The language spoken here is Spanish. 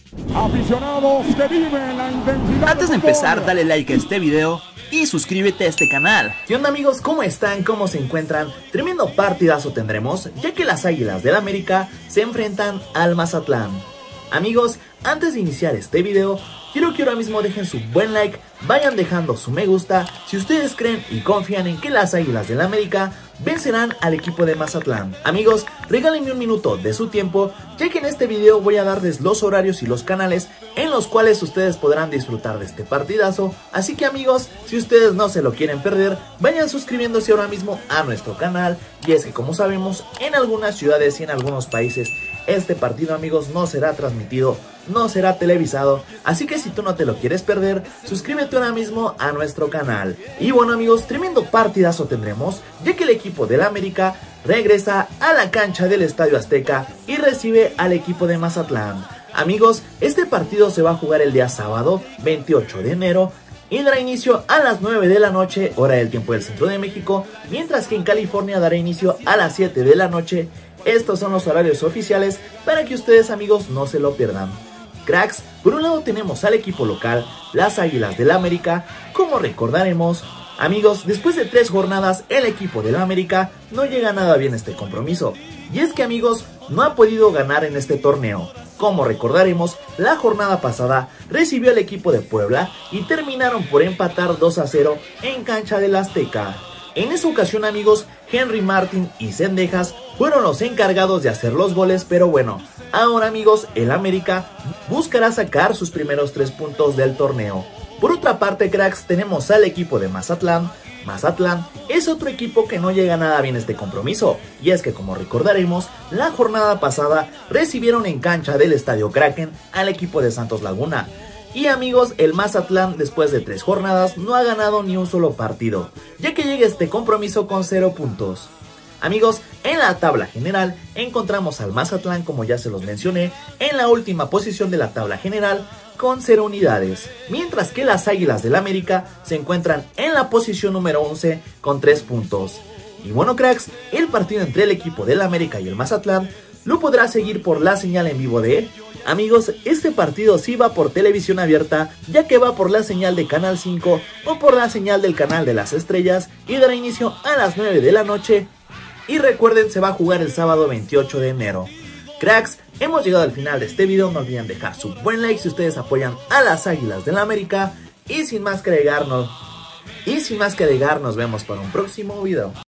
Aficionados que viven la intensidad. Antes de empezar, dale like a este video y suscríbete a este canal. ¿Qué onda, amigos? ¿Cómo están? ¿Cómo se encuentran? Tremendo partidazo tendremos, ya que las Águilas del América se enfrentan al Mazatlán. Amigos, antes de iniciar este video, quiero que ahora mismo dejen su buen like, vayan dejando su me gusta si ustedes creen y confían en que las Águilas del América vencerán al equipo de Mazatlán. Amigos, regálenme un minuto de su tiempo, ya que en este video voy a darles los horarios y los canales en los cuales ustedes podrán disfrutar de este partidazo. Así que, amigos, si ustedes no se lo quieren perder, vayan suscribiéndose ahora mismo a nuestro canal. Y es que, como sabemos, en algunas ciudades y en algunos países este partido, amigos, no será transmitido, no será televisado, así que si tú no te lo quieres perder, suscríbete ahora mismo a nuestro canal. Y bueno, amigos, tremendo partidazo tendremos, ya que el equipo del América regresa a la cancha del Estadio Azteca y recibe al equipo de Mazatlán. Amigos, este partido se va a jugar el día sábado, 28 de enero, y dará inicio a las 9 de la noche, hora del tiempo del centro de México, mientras que en California dará inicio a las 7 de la noche. Estos son los horarios oficiales para que ustedes, amigos, no se lo pierdan. Cracks, por un lado tenemos al equipo local, las Águilas del América. Como recordaremos, amigos, después de 3 jornadas el equipo del América no llega nada bien a este compromiso. Y es que, amigos, no ha podido ganar en este torneo. Como recordaremos, la jornada pasada recibió al equipo de Puebla y terminaron por empatar 2-0 en cancha del Azteca. En esa ocasión, amigos, Henry Martin y Zendejas fueron los encargados de hacer los goles, pero bueno, ahora, amigos, el América buscará sacar sus primeros 3 puntos del torneo. Por otra parte, cracks, tenemos al equipo de Mazatlán. Mazatlán es otro equipo que no llega nada bien a este compromiso, y es que, como recordaremos, la jornada pasada recibieron en cancha del Estadio Kraken al equipo de Santos Laguna. Y, amigos, el Mazatlán después de 3 jornadas no ha ganado ni un solo partido, ya que llega este compromiso con 0 puntos. Amigos, en la tabla general encontramos al Mazatlán, como ya se los mencioné, en la última posición de la tabla general con 0 unidades, mientras que las Águilas del América se encuentran en la posición número 11 con 3 puntos. Y bueno, cracks, el partido entre el equipo del América y el Mazatlán lo podrá seguir por la señal en vivo de... Amigos, este partido sí va por televisión abierta, ya que va por la señal de Canal 5 o por la señal del Canal de las Estrellas y dará inicio a las 9 de la noche. Y recuerden, se va a jugar el sábado 28 de enero. Cracks, hemos llegado al final de este video, no olviden dejar su buen like si ustedes apoyan a las Águilas del América. Y sin más que agregar, nos vemos para un próximo video.